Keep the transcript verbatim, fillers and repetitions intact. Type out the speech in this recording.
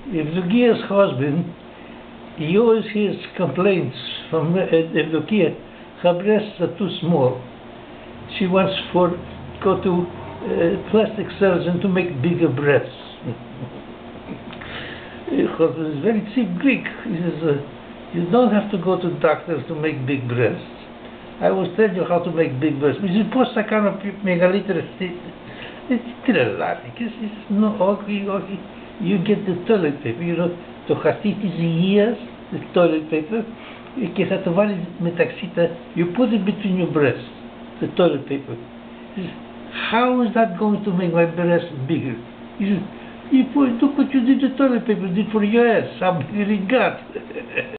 Evdokia's husband, he always hears complaints from uh, Evdokia. Her breasts are too small. She wants for go to uh, plastic surgeon to make bigger breasts. Her husband is very cheap Greek. He says, uh, you don't have to go to doctors to make big breasts. I will tell you how to make big breasts. This is post-sakano megalitera. It's trelani. It's no ugly, ugly. You get the toilet paper, you know, to χαστίσεις υγείας, the toilet paper, και θα το βάλεις μεταξύ τα, you put it between your breasts, the toilet paper. How is that going to make my breast bigger? You, you put, look what you did the toilet paper did for your ass, how big it got.